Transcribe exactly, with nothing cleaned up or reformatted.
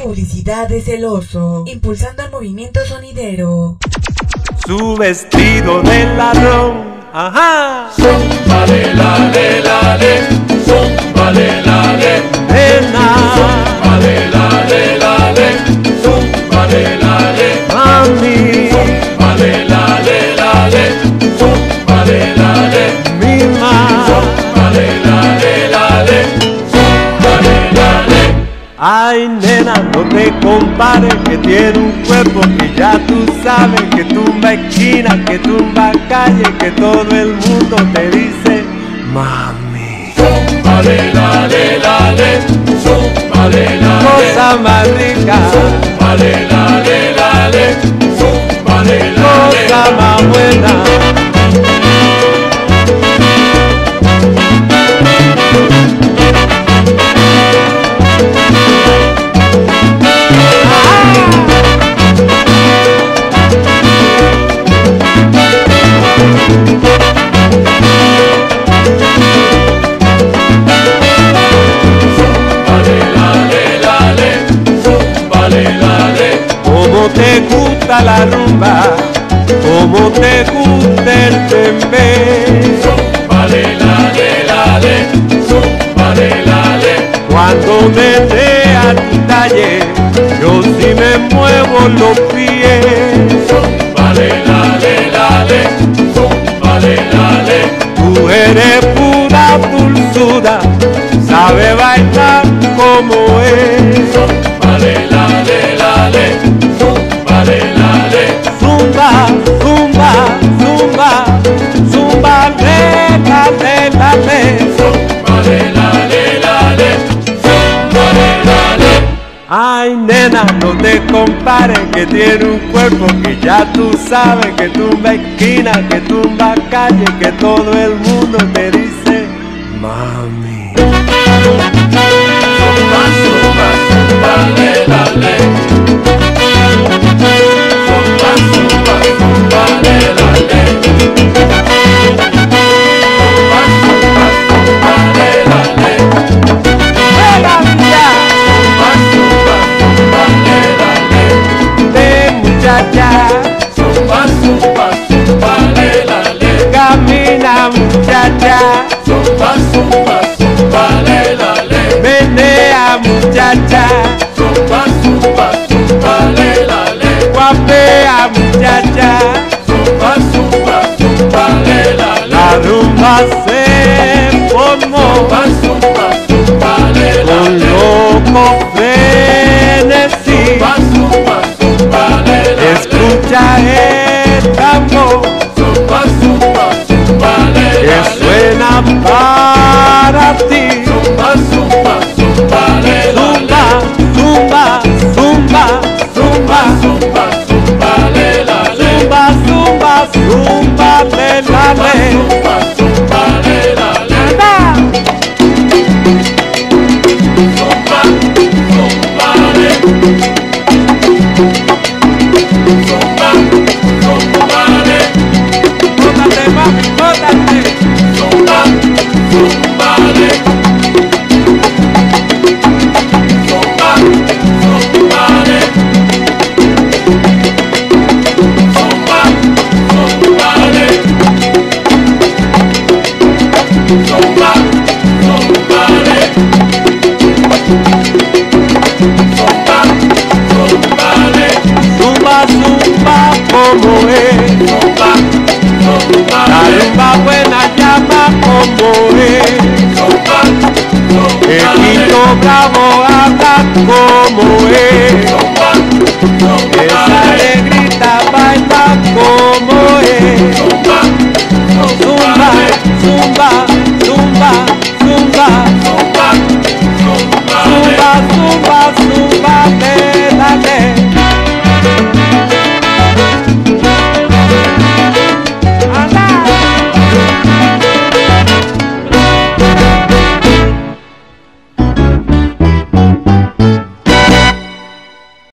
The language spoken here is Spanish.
publicidad de celoso, impulsando el movimiento sonidero. Su vestido de ladrón, ajá. Zumba le la le la le, zumba le la le, Nena, zumba le la le la le, zumba le la le, mami, zumba le la le la le, zumba le la le, mi ma. zumba le la le la le, zumba le la le. Ay, nena, no te compares, que tiene un cuerpo que ya tú sabes, que tumba esquina, que tumba calle, que todo el mundo te dice mami. Zumba le la le la le, zumba le la le, Cosa más rica, zumba le la le la le, zumba le la le, cosa más buena. Como te gusta la rumba, como te gusta el tembe. zumba le la le la le, zumba le la le, Cuando me vea tu talle, yo sí me muevo los pies. zumba le la le la le, zumba le la le, Tú eres pura dulzura, sabe bailar como es. zumba le la le la le, zumba le la le, Zumba, zumba, zumba, zumba, le, la, le, la, le. zumba le la le la le, zumba le la le. Ay, nena, no te compares, que tiene un cuerpo que ya tú sabes, que tumba esquina, que tumba calle, que todo el mundo te dice mami. Zumba, zumba, zumba le la le, zumba, zumba, zumba le la le, zumba, zumba, zumba le la le, ¡Venga, mía! zumba, zumba, zumba le la le, ¡Ven, muchacha! zumba, zumba, zumba le la le, ¡Camina, muchacha! zumba, zumba, zumba le la le, ¡Menea, muchacha! zumba, zumba, zumba le la le, ¡Guapea, muchacha! zumba, zumba, zumba le la le, La rumba se formó zumba, zumba, zumba le la con le, loco frenesí. zumba, zumba, zumba le la le, Escucha el tambor zumba, zumba, zumba le que la le, suena para ti. zumba, zumba, zumba le la le, Zumba, zumba, zumba, zumba, zumba, zumba le la le, zumba, zumba, zumba, le, la, le. zumba, zumba le la le, Anda. zumba, zumba le, zumba, zumba le, Bótate, mami, bótate. zumba, zumba le, zumba, zumba le, zumba, zumba le, zumba, zumba le, zumba, zumba le, Zumba, zumba, como es. zumba, zumba La le, rumba buena llama como es. zumba, El zumba le, Quinto Bravo habla como